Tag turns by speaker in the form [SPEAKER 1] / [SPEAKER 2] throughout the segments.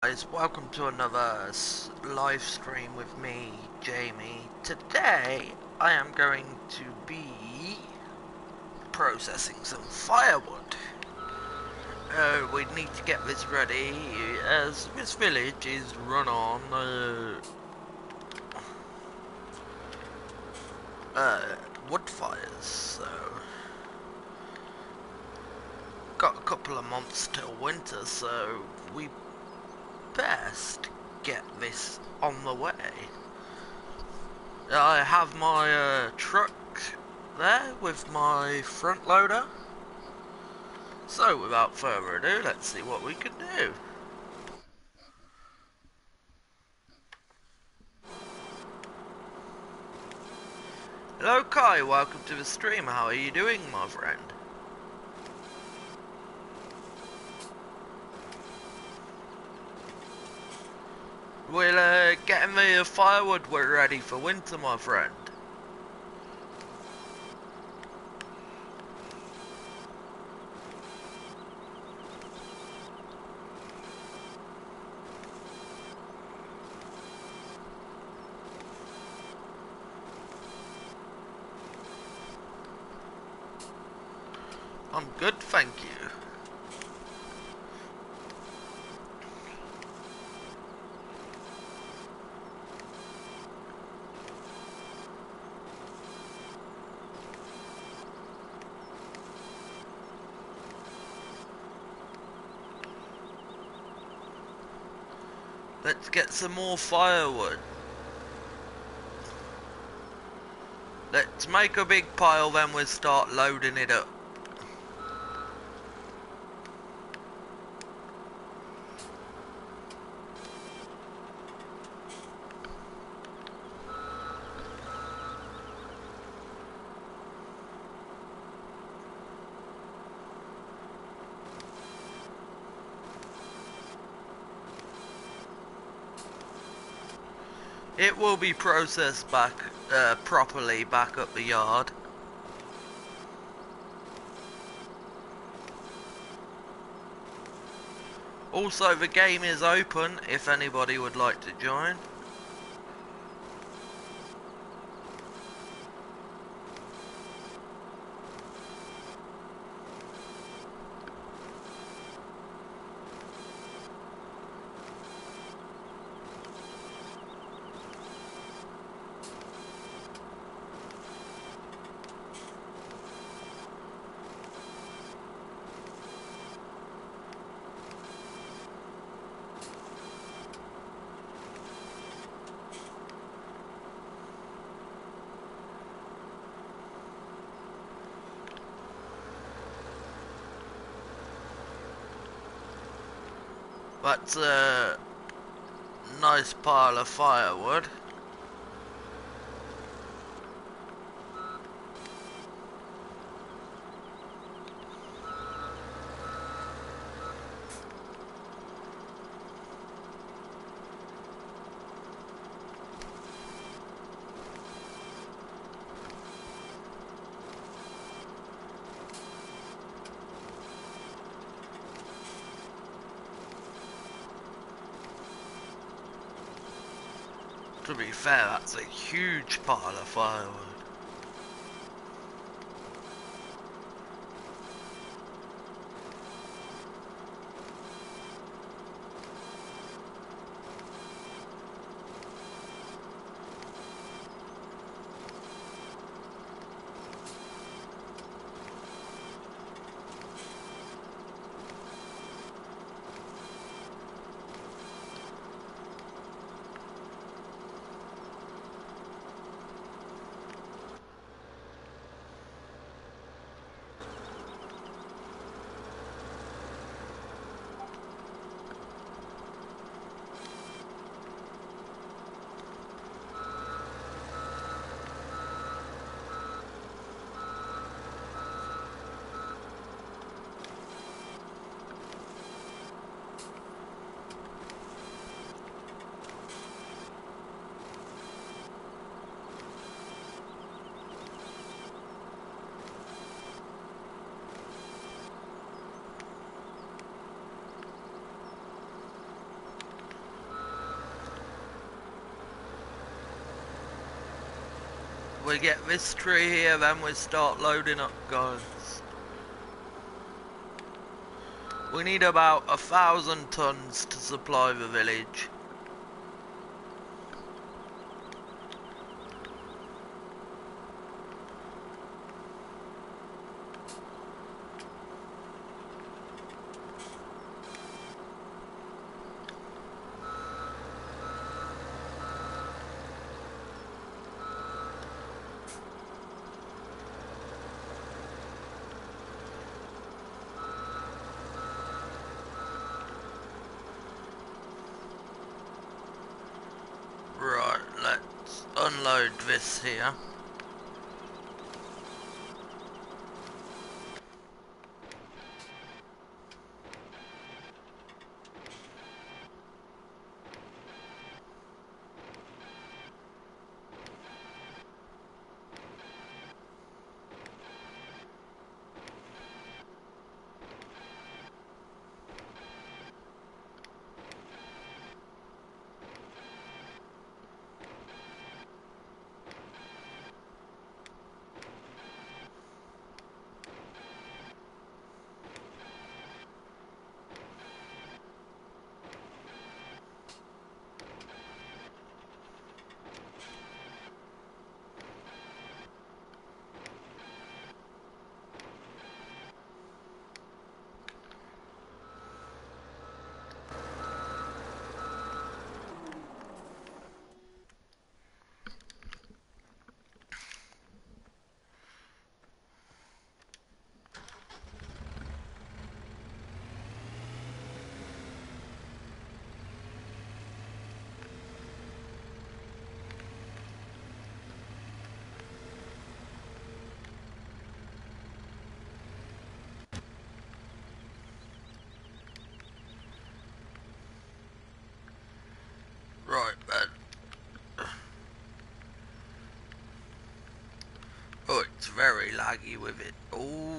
[SPEAKER 1] Guys, welcome to another live stream with me, Jamie. Today, I am going to be processing some firewood. We need to get this ready as this village is run on wood fires, so got a couple of months till winter, so we best get this on the way. I have my truck there with my front loader, so without further ado, let's see what we can do. Hello Kai, welcome to the stream. How are you doing, my friend? We're getting the firewood ready for winter, my friend. I'm good, thank you. Let's get some more firewood. Let's make a big pile, then we'll start loading it up. It will be processed back properly back up the yard. Also, the game is open if anybody would like to join. That's a nice pile of firewood. To be fair, that's a huge pile of firewood. We get this tree here, then we start loading up guns. We need about 1,000 tons to supply the village. Right, let's unload this here. Right then. Oh, it's very laggy with it. Ooh.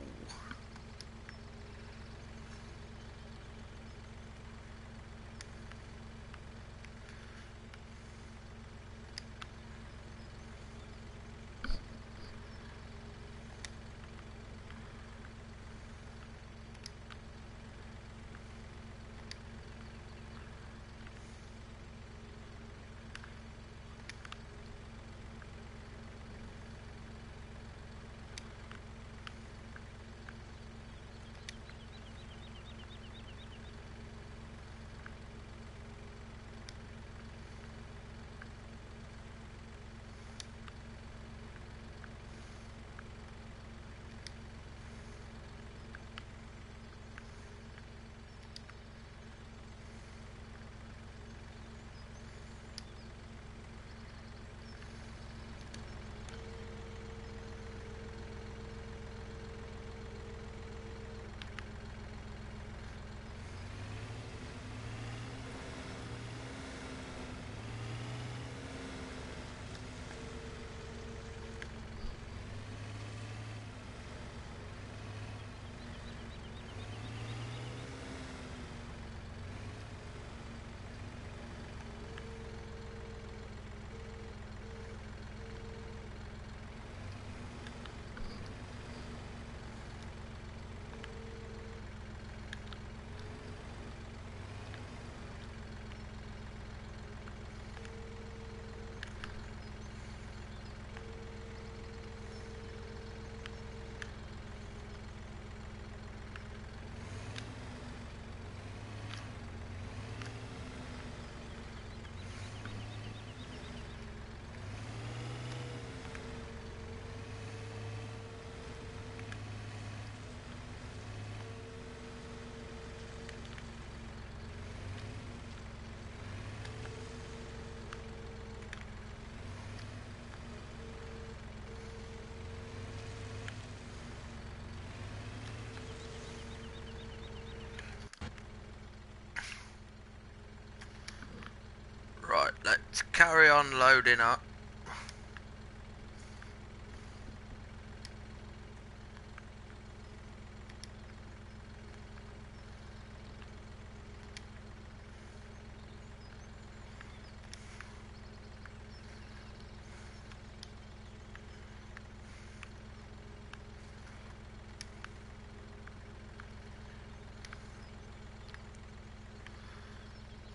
[SPEAKER 1] Right, let's carry on loading up.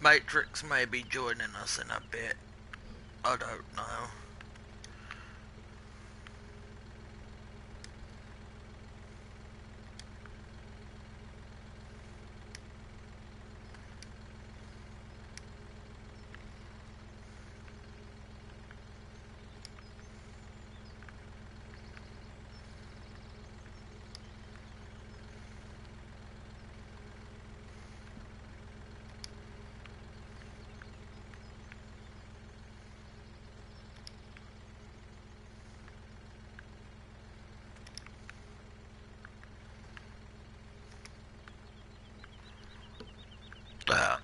[SPEAKER 1] Matrix may be joining us in a bit. I don't know. Uh,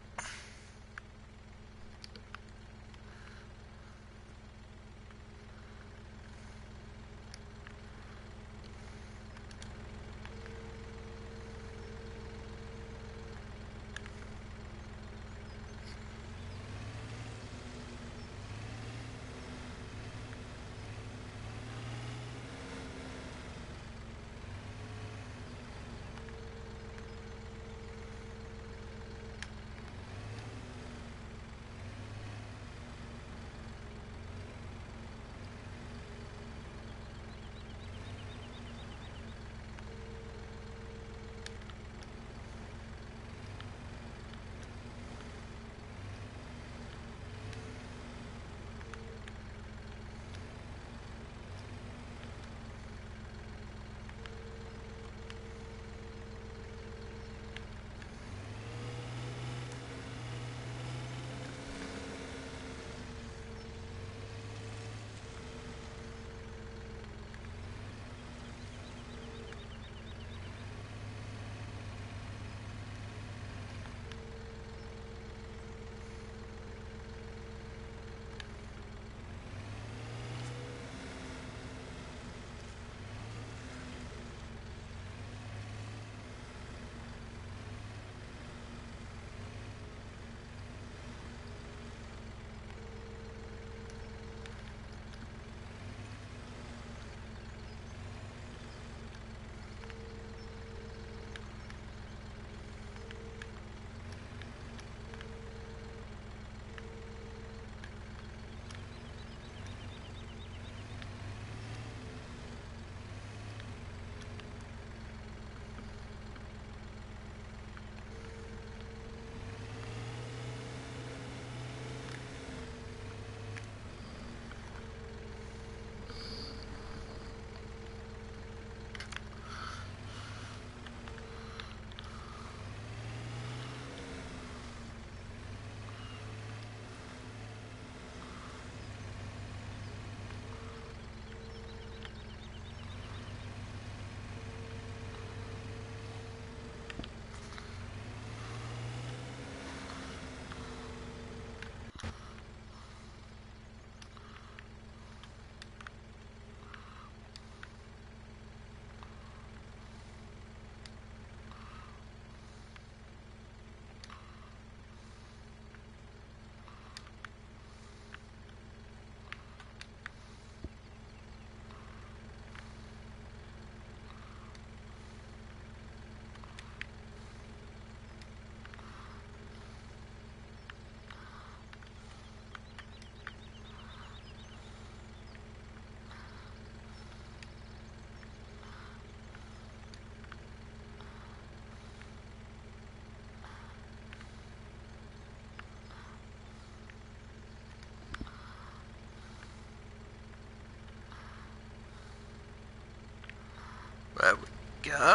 [SPEAKER 1] there we go.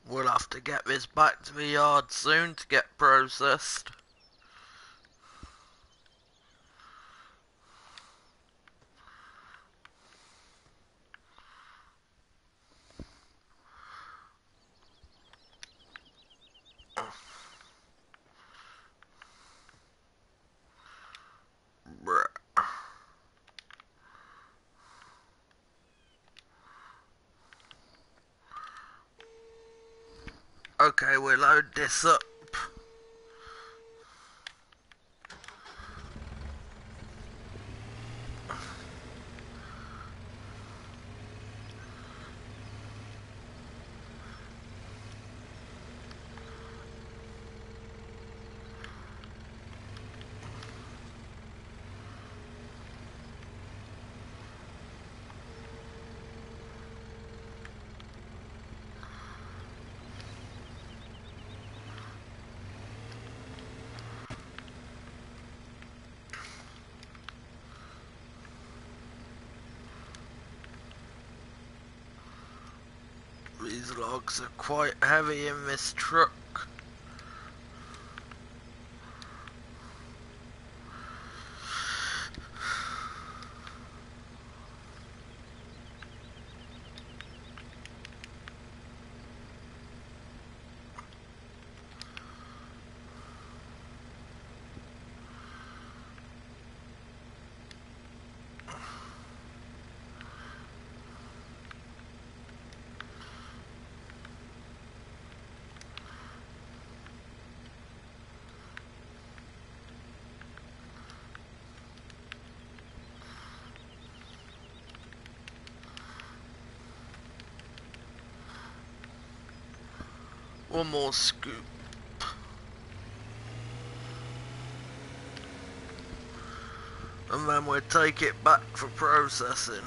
[SPEAKER 1] We'll have to get this back to the yard soon to get processed. Okay, we'll load this up. These logs are quite heavy in this truck. One more scoop. And then we'll take it back for processing.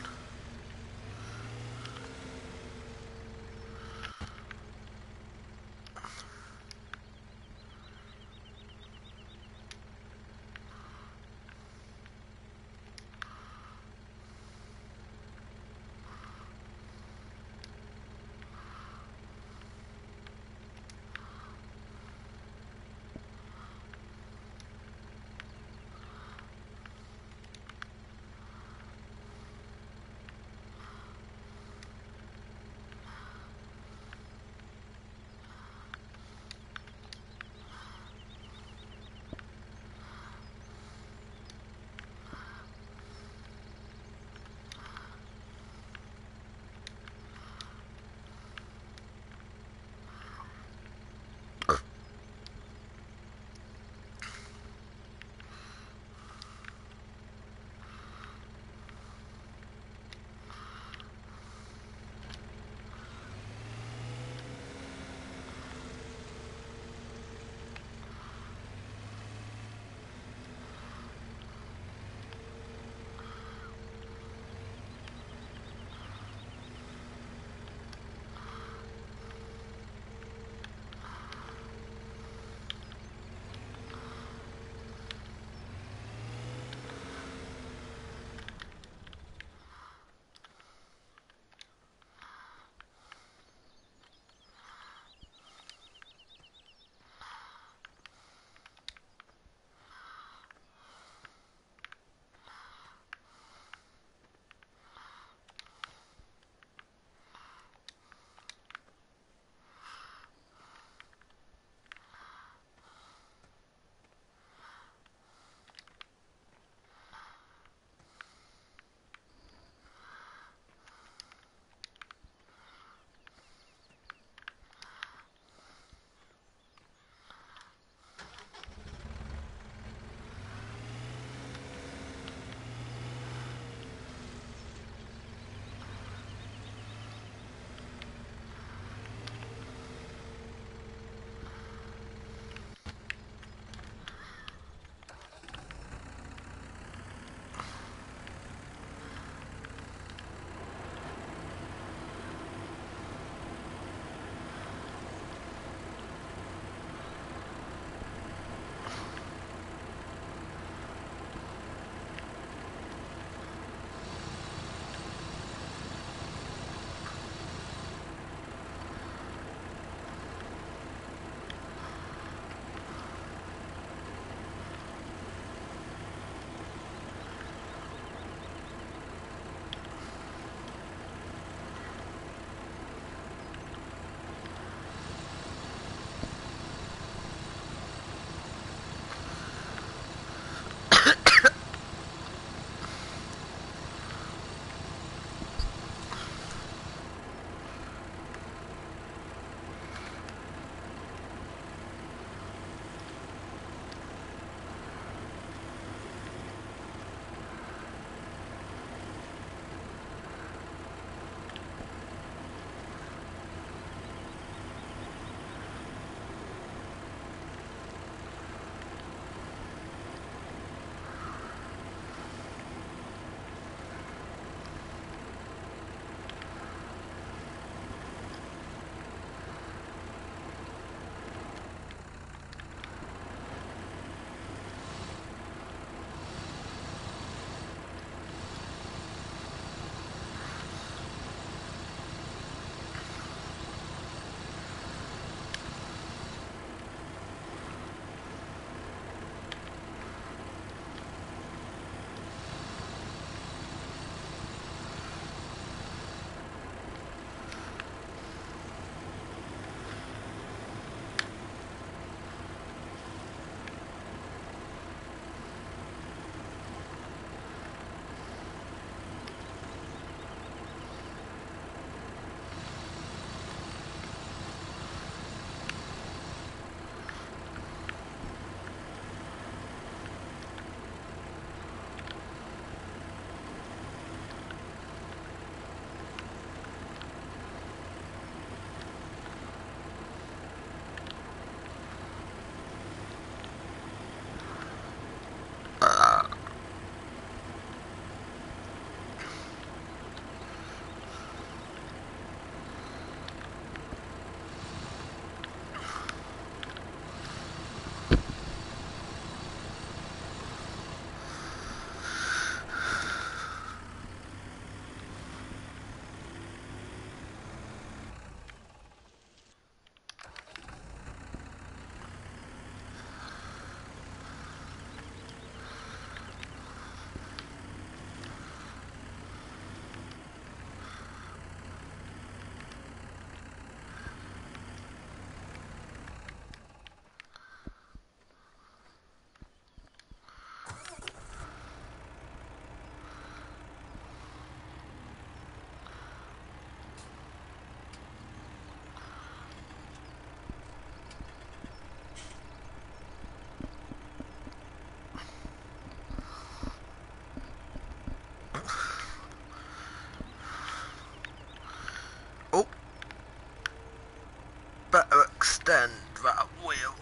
[SPEAKER 1] bend that wheel.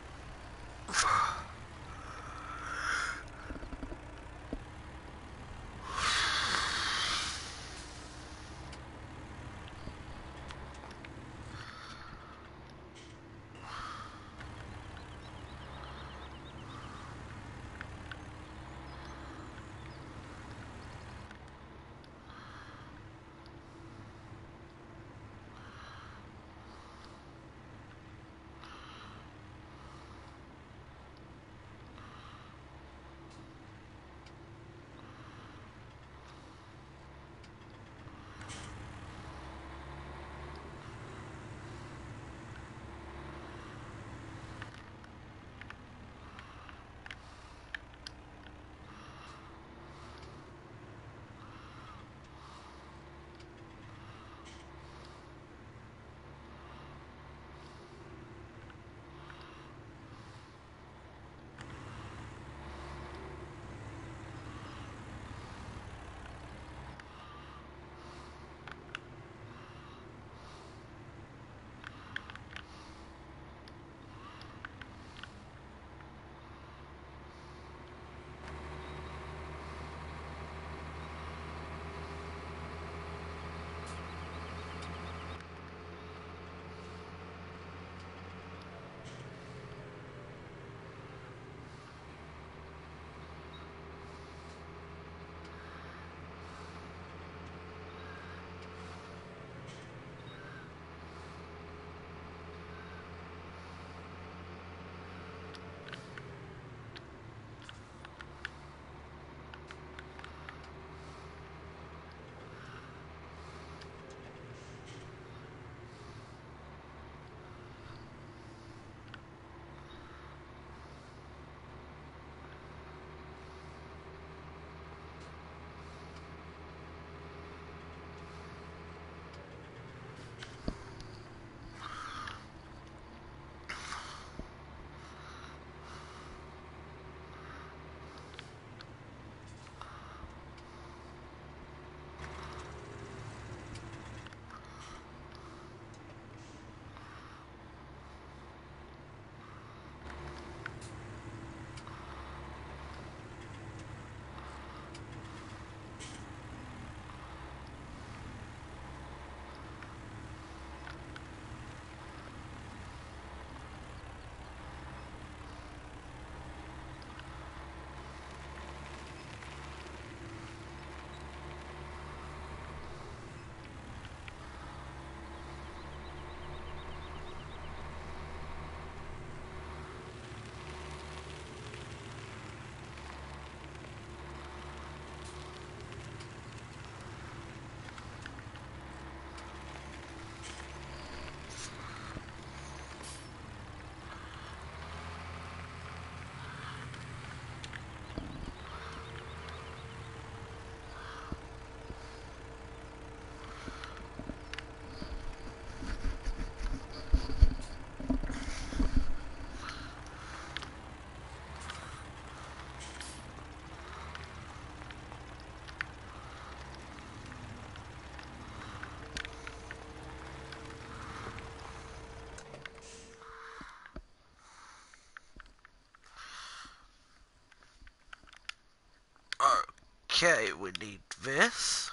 [SPEAKER 1] Okay, we need this.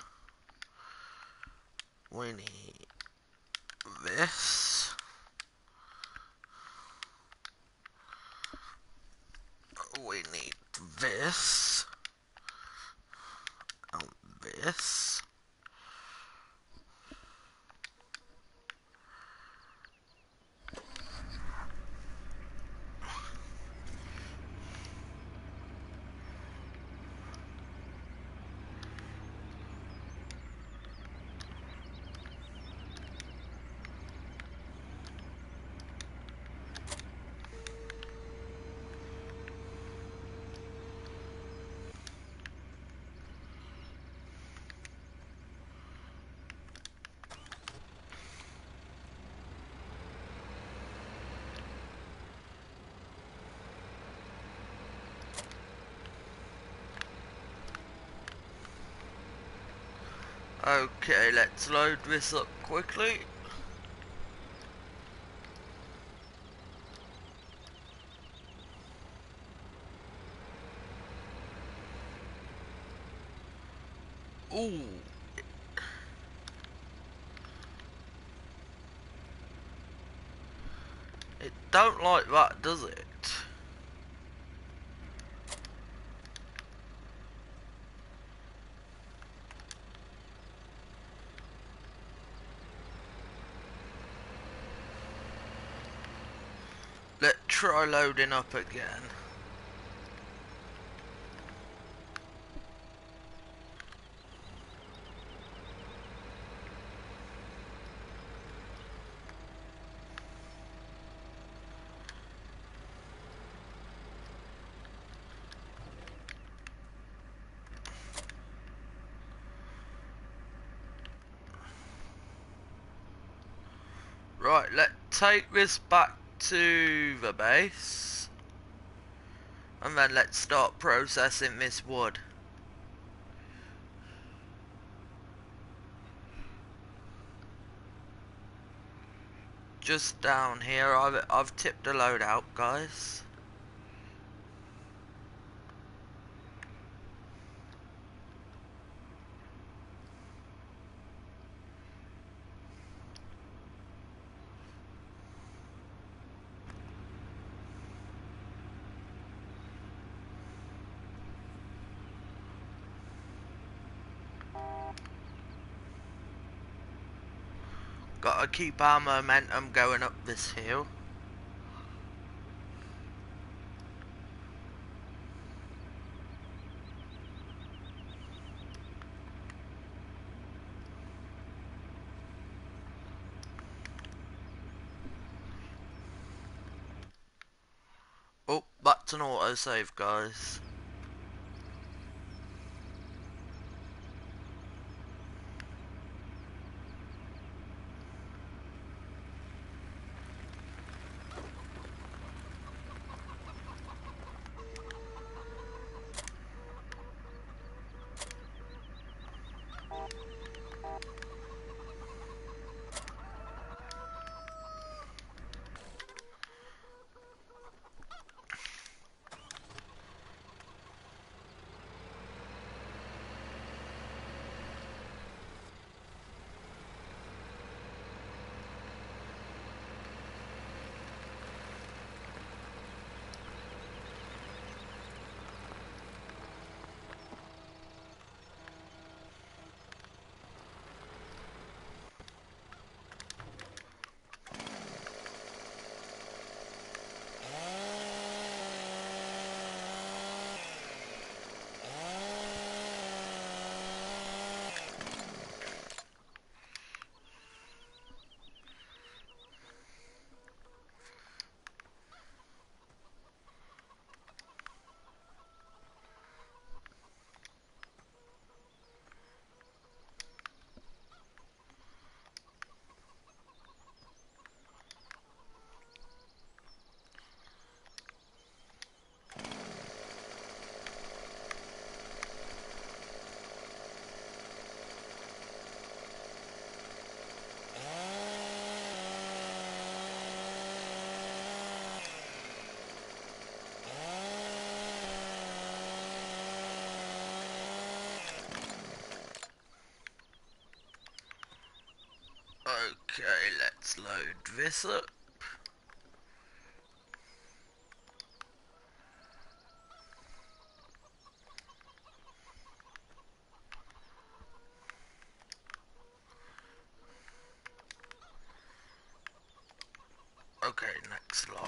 [SPEAKER 1] We need this. We need this. And this. Okay, let's load this up quickly. Ooh. It don't like that, does it? Let's try loading up again. Right, let's take this back to the base. And then let's start processing this wood. Just down here, I've tipped a load out, guys. Gotta keep our momentum going up this hill. Oh, that's an autosave, guys. Okay, let's load this up. Okay, next log.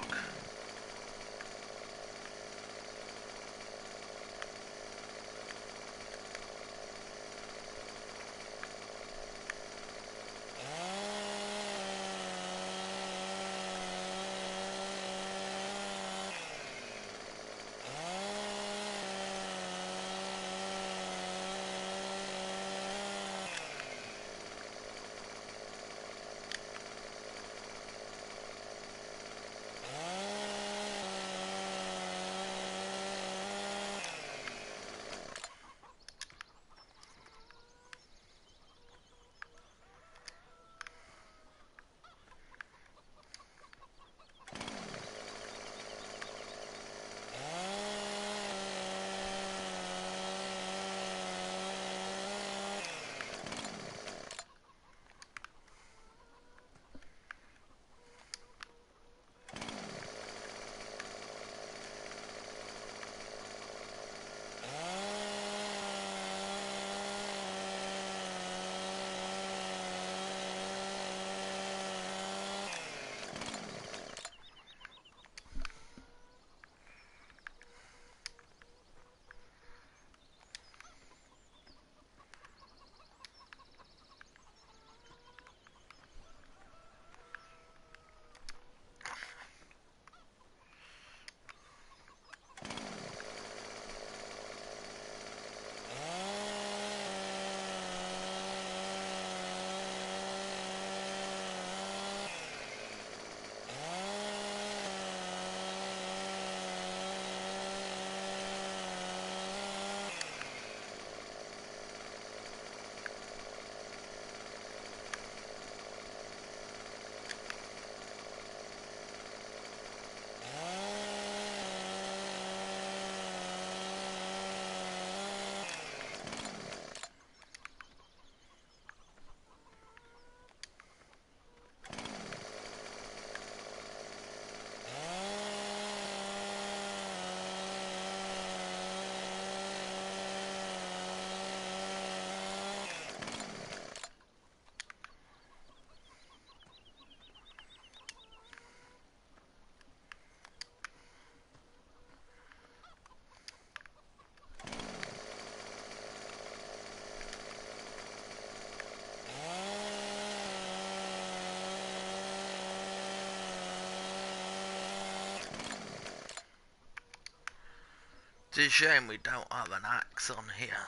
[SPEAKER 1] It's a shame we don't have an axe on here.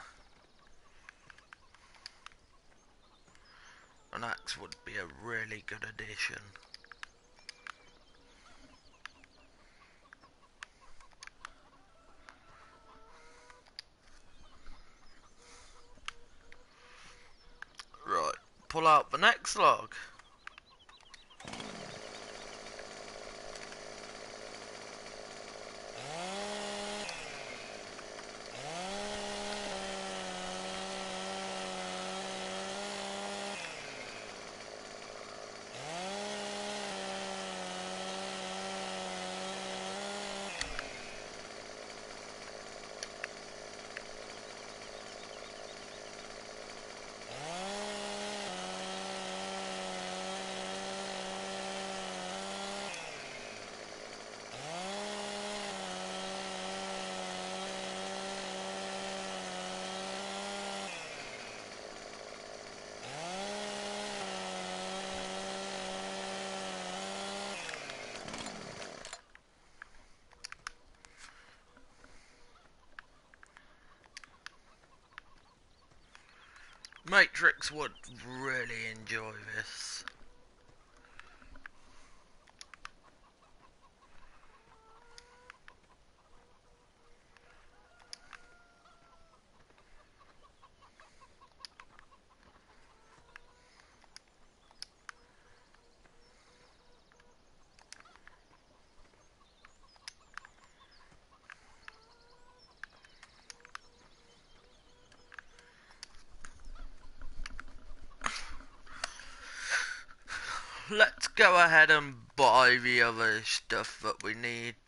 [SPEAKER 1] An axe would be a really good addition. Right, pull out the next log. Matrix would really enjoy this. Let's go ahead and buy the other stuff that we need.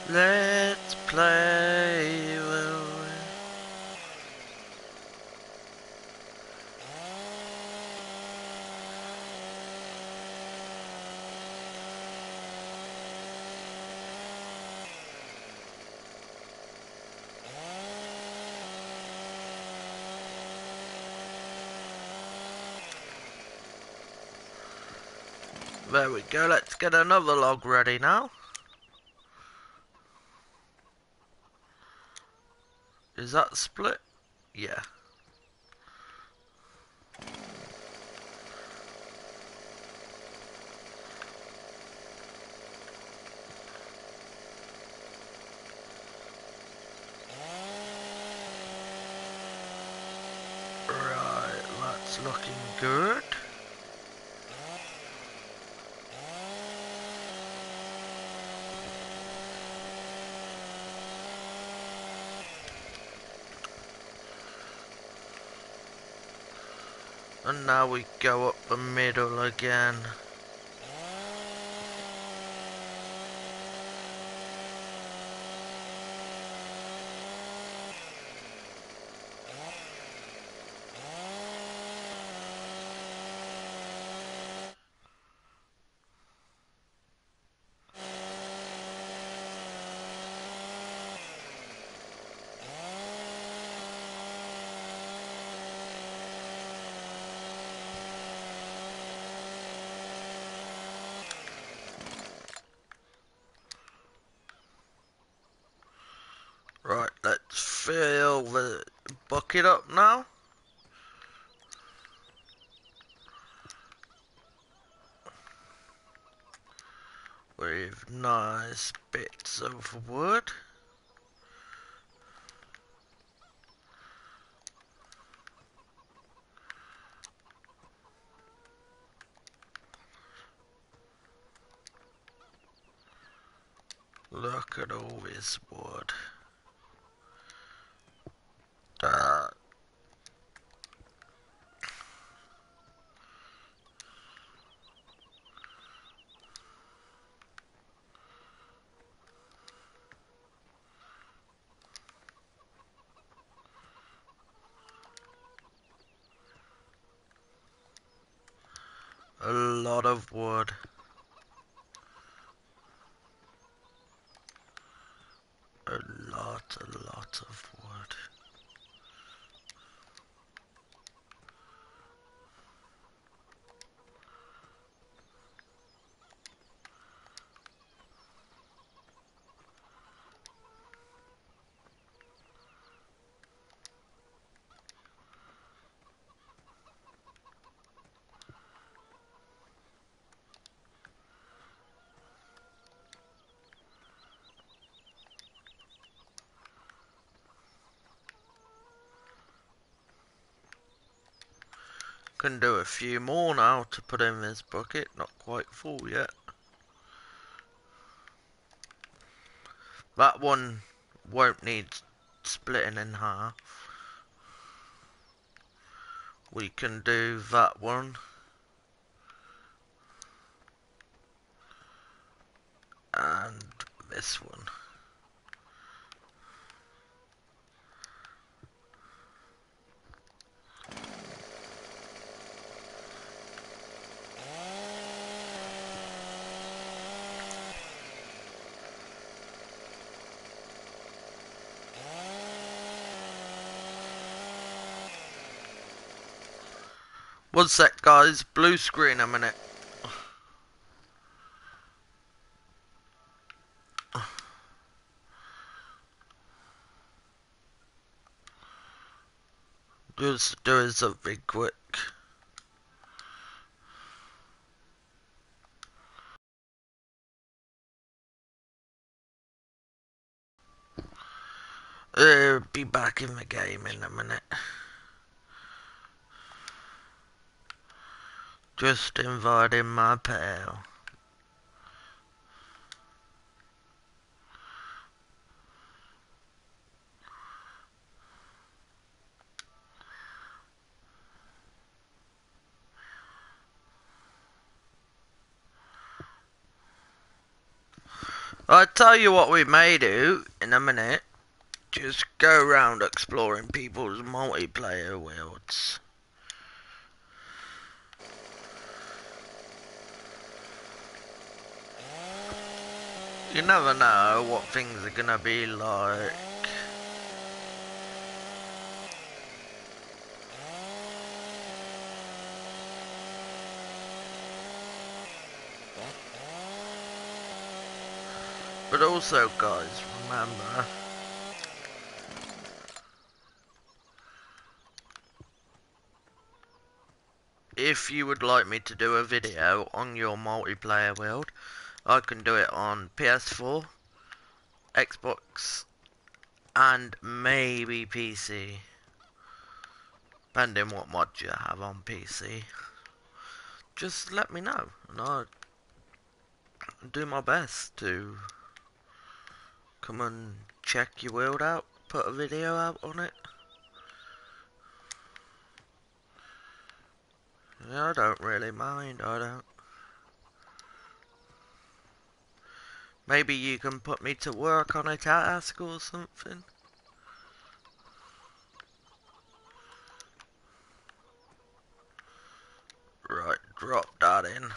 [SPEAKER 1] Let's play. There we go, let's get another log ready now. Is that split? Yeah. Right, that's looking good. And now we go up the middle again. Right, let's fill the bucket up now. With nice bits of wood. Look at all this wood. A lot of wood. A lot of wood. Can do a few more now to put in this bucket, not quite full yet. That one won't need splitting in half. We can do that one. And this one. One sec guys, blue screen a minute. Just doing something quick. Be back in the game in a minute. Just inviting my pal. I'll tell you what we may do in a minute. Just go around exploring people's multiplayer worlds. You never know what things are gonna be like. But also, guys, remember, if you would like me to do a video on your multiplayer world, I can do it on PS4, Xbox, and maybe PC, depending what mods you have on PC. Just let me know, and I'll do my best to come and check your world out, put a video out on it. Yeah, I don't really mind, I don't. Maybe you can put me to work on a task or something. Right, drop that in.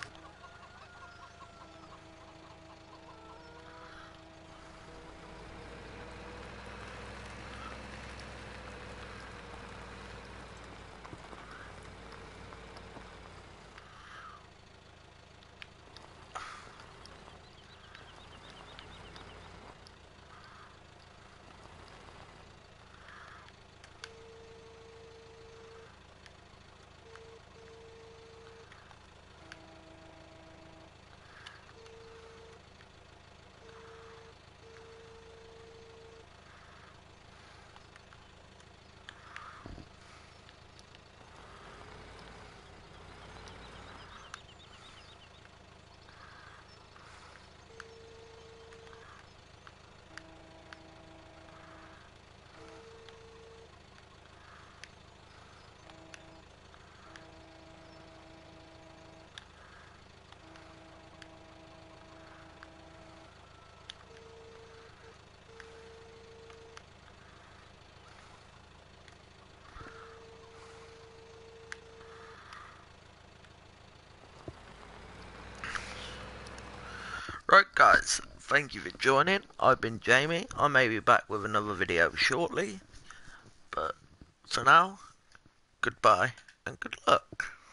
[SPEAKER 1] Right guys, thank you for joining. I've been Jamie. I may be back with another video shortly. But for now, goodbye and good luck.